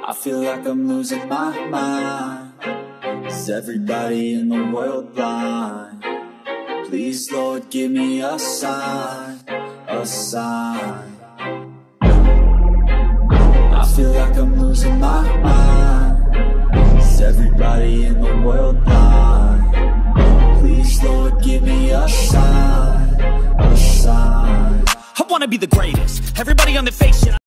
I feel like I'm losing my mind. Is everybody in the world blind? Please, Lord, give me a sign, a sign. I feel like I'm losing my mind. Is everybody in the world blind? Please, Lord, give me a sign, a sign. I wanna be the greatest. Everybody on the fake shit